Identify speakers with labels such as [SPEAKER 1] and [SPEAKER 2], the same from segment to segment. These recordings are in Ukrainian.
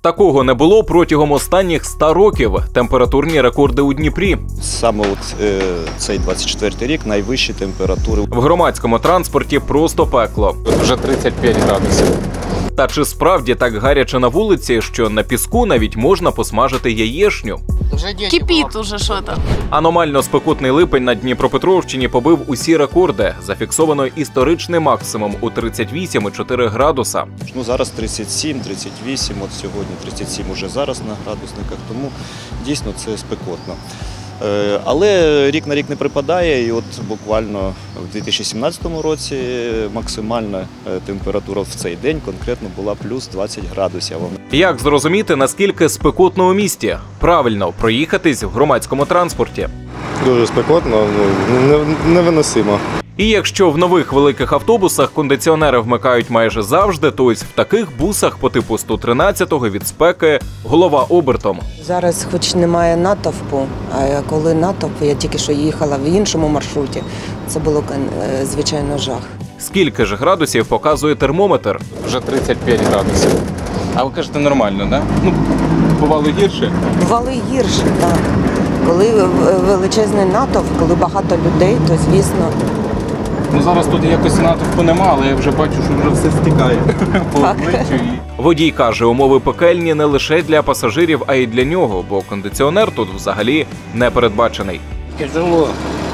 [SPEAKER 1] Такого не було протягом останніх 100 років. Температурні рекорди у Дніпрі.
[SPEAKER 2] Саме цей 24-й рік найвищі температури.
[SPEAKER 1] В громадському транспорті просто пекло.
[SPEAKER 3] Вже 35 градусів.
[SPEAKER 1] Та чи справді так гаряче на вулиці, що на піску навіть можна посмажити яєчню?
[SPEAKER 4] Кипить уже что-то.
[SPEAKER 1] Аномально спекотний липень на Дніпропетровщині побив усі рекорди. Зафіксовано історичний максимум у 38,4 градуса.
[SPEAKER 2] Зараз 37, 38, от сьогодні 37 уже зараз на градусниках, тому дійсно це спекотно. Але рік на рік не припадає, і от буквально в 2017 році максимальна температура в цей день конкретно була плюс 20 градусів.
[SPEAKER 1] Як зрозуміти, наскільки спекотно у місті? Правильно, проїхатись в громадському транспорті.
[SPEAKER 5] Дуже спекотно, невиносимо.
[SPEAKER 1] І якщо в нових великих автобусах кондиціонери вмикають майже завжди, то ось в таких бусах по типу 113-го від спеки голова обертом.
[SPEAKER 6] Зараз хоч немає натовпу, а коли натовп, я тільки що їхала в іншому маршруті, це було, звичайно, жах.
[SPEAKER 1] Скільки ж градусів показує термометр?
[SPEAKER 3] Вже 35 градусів. А ви кажете, нормально, так? Да? Бувало гірше?
[SPEAKER 6] Бувало і гірше, так. Коли величезний натовп, коли багато людей, то, звісно...
[SPEAKER 3] Зараз тут якось натовпу нема, але я вже бачу, що вже все стікає по обличчю.
[SPEAKER 1] Водій каже, умови пекельні не лише для пасажирів, а й для нього, бо кондиціонер тут взагалі не передбачений.
[SPEAKER 7] Тяжело.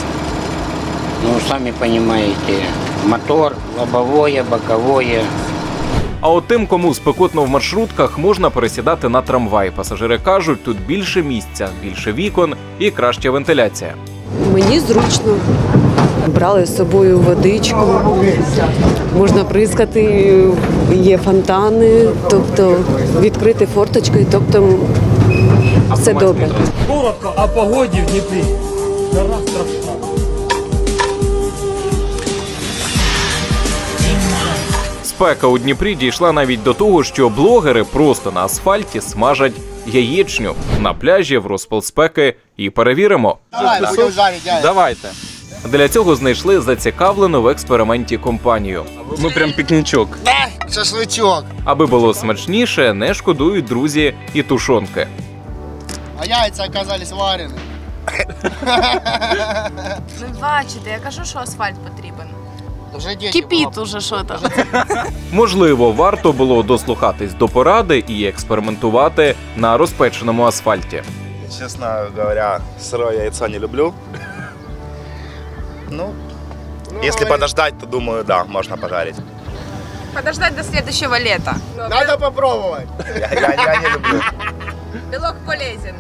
[SPEAKER 7] Самі розумієте, мотор, лобовое, боковое.
[SPEAKER 1] А от тим, кому спекотно в маршрутках, можна пересідати на трамвай. Пасажири кажуть, тут більше місця, більше вікон і краща вентиляція.
[SPEAKER 8] Мені зручно. Брали з собою водичку, можна прискати, є фонтани, тобто відкрити форточки, тобто все добре.
[SPEAKER 9] Коротко о погоді в Дніпрі.
[SPEAKER 1] Спека у Дніпрі дійшла навіть до того, що блогери просто на асфальті смажать яєчню. На пляжі в розпал спеки і перевіримо.
[SPEAKER 3] Давайте.
[SPEAKER 1] Для цього знайшли зацікавлену в експерименті компанію.
[SPEAKER 3] Ми прям пікнічок.
[SPEAKER 9] Шашличок.
[SPEAKER 1] Аби було смачніше, не шкодують друзі і тушонки.
[SPEAKER 9] А яйця оказались варені.
[SPEAKER 4] Ви бачите, я кажу, що асфальт потрібен. Кипить уже что-то.
[SPEAKER 1] Можливо, варто було дослухатись до поради і експериментувати на розпеченому асфальті.
[SPEAKER 5] Чесно говоря, сырое яйцо не люблю. Если подождать, то думаю, да, можно пожарить.
[SPEAKER 4] Подождать до следующего лета.
[SPEAKER 9] Надо попробовать.
[SPEAKER 5] Я не люблю.
[SPEAKER 4] Белок полезен.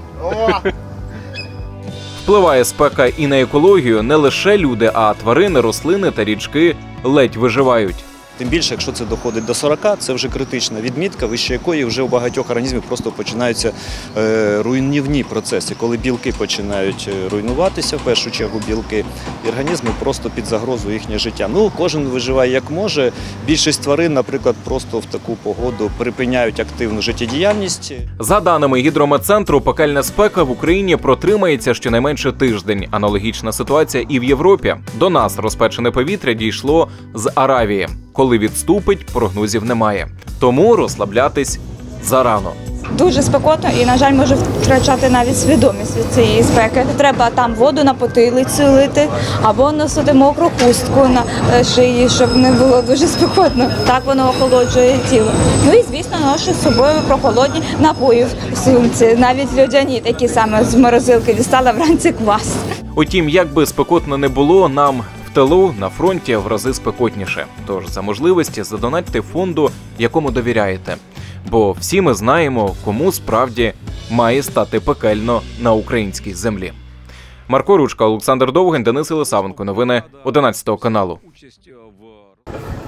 [SPEAKER 1] Впливає спека і на екологію. Не лише люди, а тварини, рослини та річки ледь виживають.
[SPEAKER 2] Тим більше, якщо це доходить до 40, це вже критична відмітка, вище якої вже у багатьох організмів просто починаються руйнівні процеси. Коли білки починають руйнуватися, в першу чергу білки, і організми просто під загрозу їхнє життя. Кожен виживає як може. Більшість тварин, наприклад, просто в таку погоду припиняють активну життєдіяльність.
[SPEAKER 1] За даними Гідрометцентру, пекельна спека в Україні протримається щонайменше тиждень. Аналогічна ситуація і в Європі. До нас розпечене повітря дійшло з Аравії. Коли відступить, прогнозів немає. Тому розслаблятись зарано.
[SPEAKER 10] Дуже спекотно і, на жаль, може втрачати навіть свідомість від цієї спеки. Треба там воду на потилицю лити або носити мокру хустку на шиї, щоб не було дуже спекотно. Так воно охолоджує тіло. І, звісно, ношу з собою прохолодні напої в сумці. Навіть льодяні такі саме з морозилки дістала вранці квас.
[SPEAKER 1] Утім, як би спекотно не було, нам в тилу, на фронті в рази спекотніше. Тож за можливості задонатьте фонду, якому довіряєте. Бо всі ми знаємо, кому справді має стати пекельно на українській землі. Марко Ручка, Олександр Довгань, Денис Єлисавенко. Новини 11 каналу.